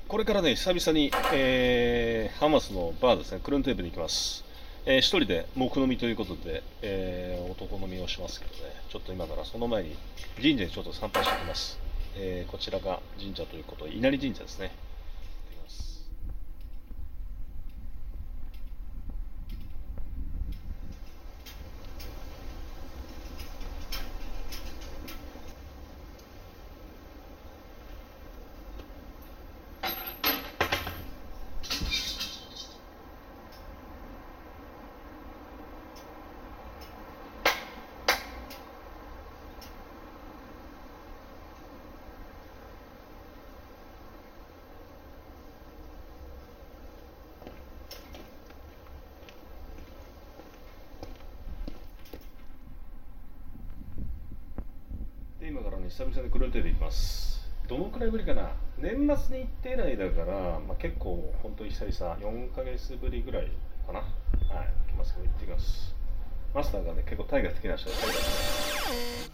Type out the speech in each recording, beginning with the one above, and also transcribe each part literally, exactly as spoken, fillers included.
これからね、久々に、えー、ハマスのバーですね、クルンテーブに行きます。えー、一人で黙飲みということで、えー、男飲みをしますけどね、ちょっと今からその前に神社にちょっと参拝してきます。えー、こちらが神社ということで、稲荷神社ですね。行ってきます。で、今からね、久々にクルンテーブ行きます。どのくらいぶりかな、年末に行って以来だから、まあ、結構、本当に久々、よんかげつぶりぐらいかな。はい、行きますけど、行ってきます。マスターがね、結構タイが好きな人で、タイが好きな人。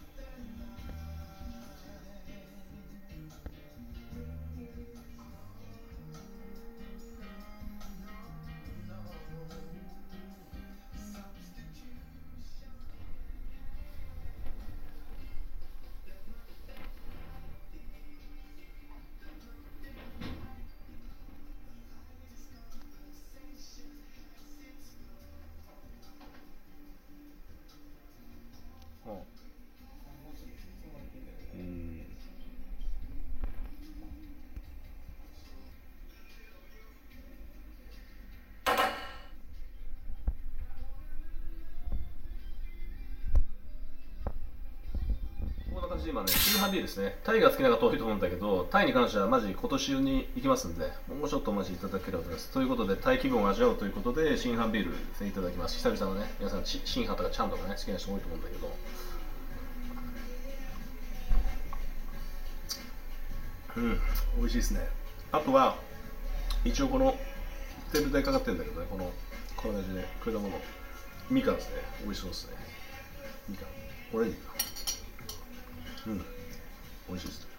うん。こんな感じで今ね、新ハビーですね。タイが好きな方多いと思うんだけど、タイに関してはマジ今年中に行きますんで、もうちょっとお待ちいただければと思います。ということで、タイ気分を味わうということで、新ハビールいただきます。久々のね、皆さん、新ハとかチャンとかね、好きな人多いと思うんだけど、うん、美味しいですね。あとは、一応この、テーブル代かかってるんだけどね、この、こんな感じで、果物、みかんですね。美味しそうですね。みかん。オレンジか。うん、美味しいですね。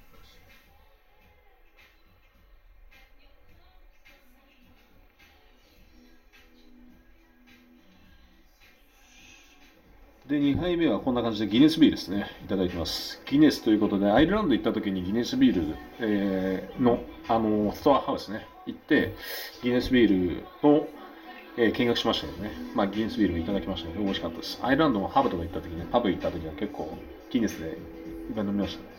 で、にはいめはこんな感じでギネスビールですね。いただきます。ギネスということで、アイルランド行った時にギネスビール、えーの、あの、ストアハウスね、行って、ギネスビールの、えー見学しましたけどね。まあ、ギネスビールいただきましたけど、美味しかったです。アイルランドもハブとか行った時ね、パブ行った時は結構、ギネスでいっぱい飲みましたね。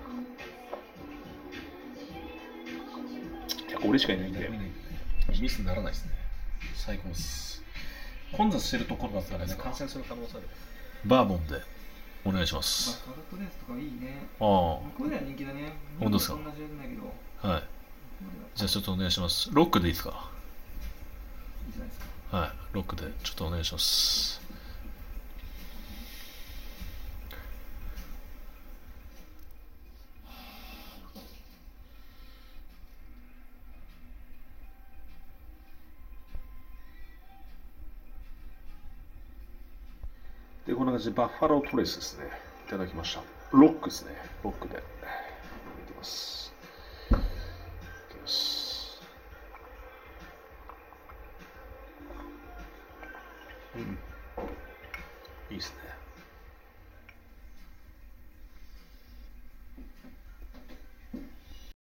結構俺しかいないんで、ミスにならないですね。最高です。混雑してるところだったらね、感染する可能性ある。バーボンでお願いしままあ、 す。 カルトレースとかいいね。 ああ、 向こうでは人気だね。 本当ですか。 そんな知らないけど、 はい。じゃあちょっとお願いします。ロックでいいですか。 いいじゃないですか。 はい。ロックでちょっとお願いします。で、こんな感じでバッファロートレースですね。いただきました。ロックですね。ロックで。いきます。いきます。うん。いいですね。